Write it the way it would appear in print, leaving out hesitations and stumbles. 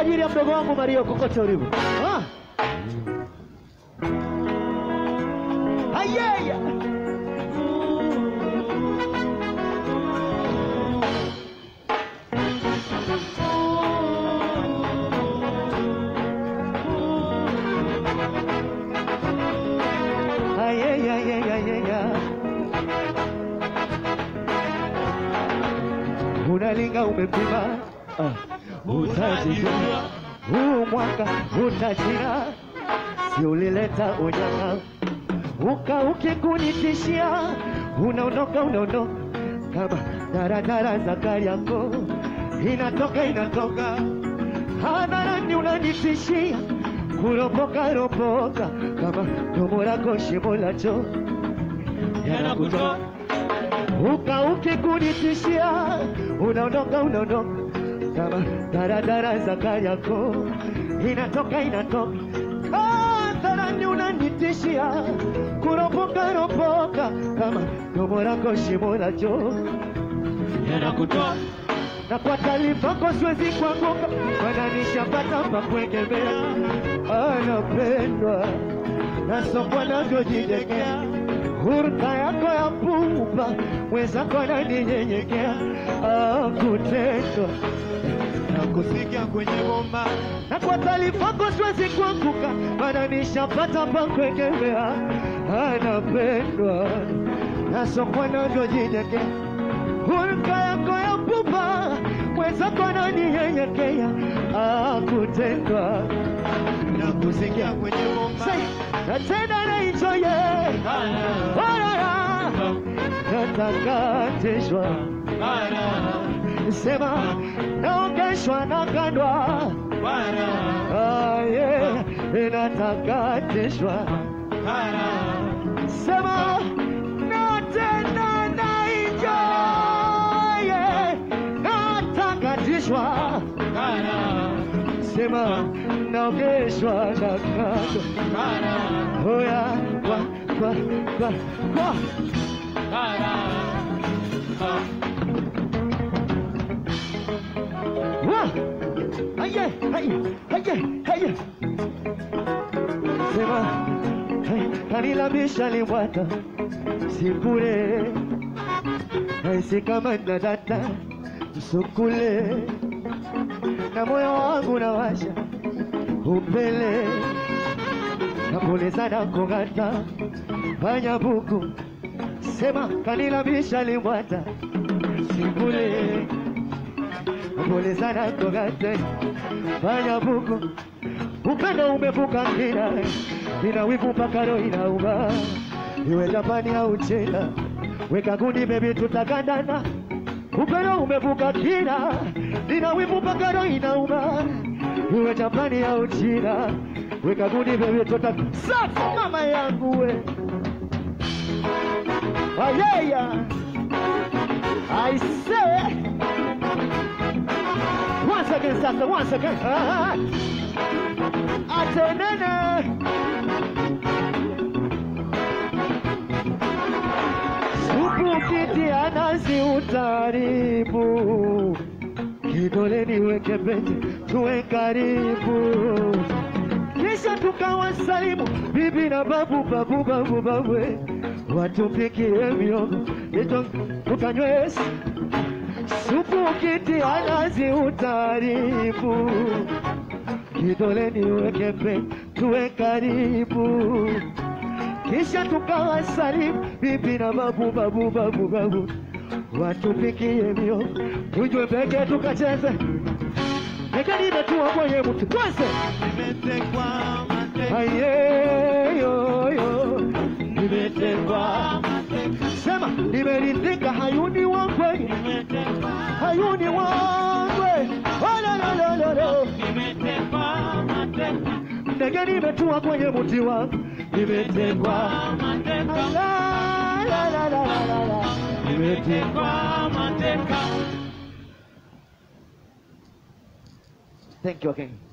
ajili ya mdogo wangu Mario kokote ulipo. Ayeya. Unalinga umepima utajijua huu mwaka utajina si ulileta unyanga ukikunitishia unaondoka kama daradara za gari yako inatoka hadharani unanitishia kuropoka kama domo lako shimo la choo yanakutoa ukikunitishia unaondoka kama daradara za gari yako inatoka hadharani unanitishia kuropoka kama domo lako shimo la choo yanakutoa. Na kwa taarifa kwa siwezi kuanguka maana nishapata pa kuegemea. Anapendwa na sokwa navyojidekea hurka yako ya pupa mwenzako ananinyenyekea kutendwa na kusikia kwenye bomba. Na kwa taarifa kwa siwezi kuanguka maana nishapata pa kuegemea. Anapendwa na sokwa navyojidekea hurka yako ya pupa mwenzako ananinyenyekea kutendwa na kusikia kwenye bomba. Na tena na enjoy natakatishwa sema naongeshwa na kandwa natakatishwa sema na tena na enjoy natakatishwa sema naongeshwa na kando oya kwa haye sema kanilamisha limbwata sikule haisi kama nadata msukule na moyo wangu nawasha upele na pole sana kongata fanya buku sema kanilamisha limbwata sikule na pole sana kongata fanya buku upendo umevuka kina ina wivu mpaka roho inauma iwe Japani au China weka gundi baby tutakandana upendo umevuka kina ina wivu mpaka roho inauma iwe Japani au China weka gundi baby tutakandana sasa mama yangu we ayeya I say once again atenene supu kiti anasi utaribu kidole niweke pete tuwe karibu kisha tukawasalimu bibi na babu watupikie miogo ito tukanywesi supu kiti anasi utaribu kidole niweke pete tuwe karibu kisha tukawasalimu bibi na babu watupikie miogo tujwe peke tukacheze Eka nimetua kwenye mtu kwanza nimetekwa mateka aye yo nimetekwa mateka sema nimeridhika hayuni wangwe hayuni wangwe la nimetekwa mateka ndege nimetua kwenye mti wangu nimetekwa mateka la nimetekwa mateka. Thank you again.